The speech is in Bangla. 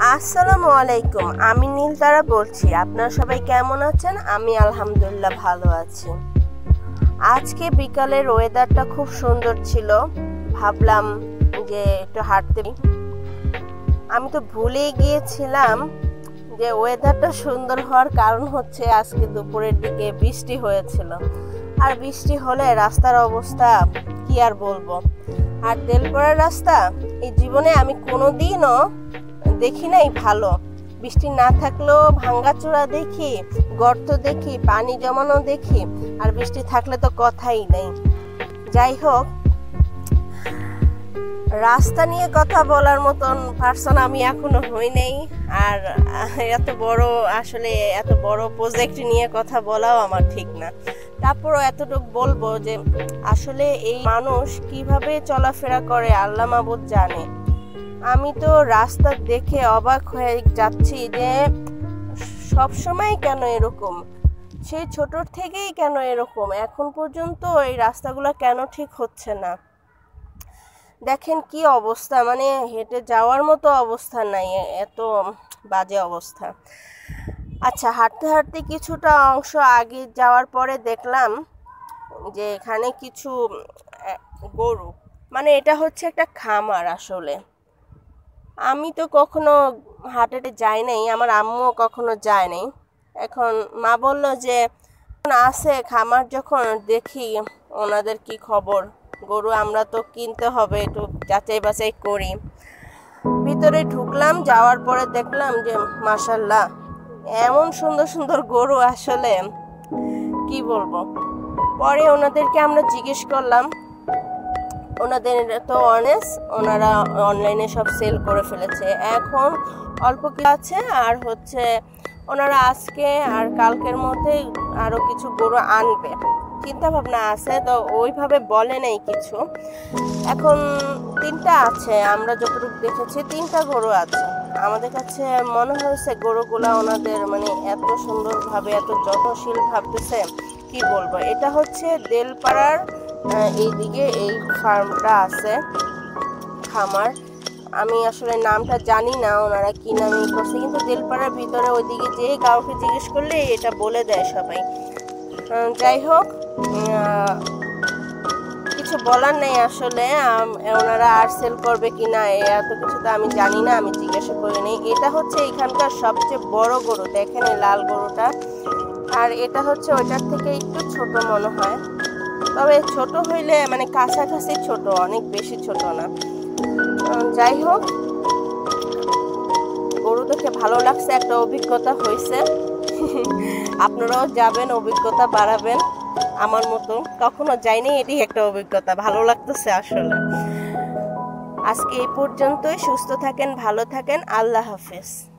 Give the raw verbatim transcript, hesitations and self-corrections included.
আসসালামু আলাইকুম, আমি নীলতারা বলছি। আপনারা সবাই কেমন আছেন? আমি আলহামদুলিল্লাহ ভালো আছি। আজকে বিকালের ওয়েদারটা খুব সুন্দর ছিল, ভাবলাম যে একটু হাঁটতে। আমি তো ভুলেই গিয়েছিলাম যে ওয়েদারটা সুন্দর হওয়ার কারণ হচ্ছে আজকে দুপুরের দিকে বৃষ্টি হয়েছিল। আর বৃষ্টি হলে রাস্তার অবস্থা কি আর বলবো। আর তেলপড়া রাস্তা এই জীবনে আমি কোনোদিনও দেখি নাই ভালো। বৃষ্টি না থাকলেও ভাঙ্গাচোরা দেখি, গর্ত দেখি, পানি জমানো দেখি, আর বৃষ্টি থাকলে তো কথাই নেই। যাই হোক, রাস্তা নিয়ে কথা বলার মতন পার্সন আমি এখনো হই নাই। আর এত বড় আসলে এত বড় প্রজেক্ট নিয়ে কথা বলাও আমার ঠিক না। তারপরও এতটুকু বলবো যে আসলে এই মানুষ কিভাবে চলাফেরা করে আল্লাহ মাবুদ জানে। আমি তো রাস্তা দেখে অবাক হয়ে যাচ্ছি যে সব সময় কেন এরকম, সেই ছোটর থেকেই কেন এরকম, এখন পর্যন্ত এই রাস্তাগুলো কেন ঠিক হচ্ছে না। দেখেন কি অবস্থা, মানে হেঁটে যাওয়ার মতো অবস্থা নাই, এত বাজে অবস্থা। আচ্ছা, হাঁটতে হাঁটতে কিছুটা অংশ আগে যাওয়ার পরে দেখলাম যে এখানে কিছু গরু, মানে এটা হচ্ছে একটা খামার। আসলে আমি তো কখনো হাটে যাই নাই, আমার আম্মুও কখনো যায় নাই। এখন মা বলল যে আছে খামার, যখন দেখি ওনাদের কি খবর। গরু আমরা তো কিনতে হবে, একটু যাচাই বাছাই করি। ভিতরে ঢুকলাম, যাওয়ার পরে দেখলাম যে মাশাআল্লাহ এমন সুন্দর সুন্দর গরু, আসলে কি বলবো। পরে ওনাদেরকে আমরা জিজ্ঞেস করলাম, ওনাদের তো অনেস্ট, ওনারা অনলাইনে সব সেল করে ফেলেছে, এখন অল্প কিছু আছে। আর হচ্ছে ওনারা আজকে আর কালকের মধ্যে আরও কিছু গরু আনবে, চিন্তা ভাবনা আছে। তো ওইভাবে বলে নেই কিছু। এখন তিনটা আছে, আমরা যতটুকু দেখেছি তিনটা গরু আছে। আমাদের কাছে মনে হয়েছে গরুগুলা ওনাদের মানে এত সুন্দরভাবে, এত যত্নশীল ভাবতেছে, কি বলবো। এটা হচ্ছে দেলপাড়ার এইদিকে এই ফার্মটা আছে, খামার। আমি আসলে নামটা জানি না ওনারা কি নামে করছে, কিন্তু দেলপাড়ার ভিতরে ওইদিকে যে কাউকে জিজ্ঞেস করলে এটা বলে দেয় সবাই। যাই হোক, কিছু বলার নেই আসলে। ওনারা আর সেল করবে কি না এত কিছু তো আমি জানি না, আমি জিজ্ঞাসা করি নাই। এটা হচ্ছে এখানকার সবচেয়ে বড় গরু, দেখেন এই লাল গরুটা। আর এটা হচ্ছে ওইটার থেকে একটু ছোট মনে হয়, তবে ছোট হইলে মানে কাছাকাছি ছোট, অনেক বেশি ছোট না। যাই হোক, গরু দেখে ভালো লাগছে, একটা অভিজ্ঞতা হয়েছে। আপনারাও যাবেন, অভিজ্ঞতা বাড়াবেন আমার মতো। কখনো যাইনি, এটি একটা অভিজ্ঞতা, ভালো লাগতেছে আসলে। আজকে এই পর্যন্তই। সুস্থ থাকেন, ভালো থাকেন, আল্লাহ হাফেজ।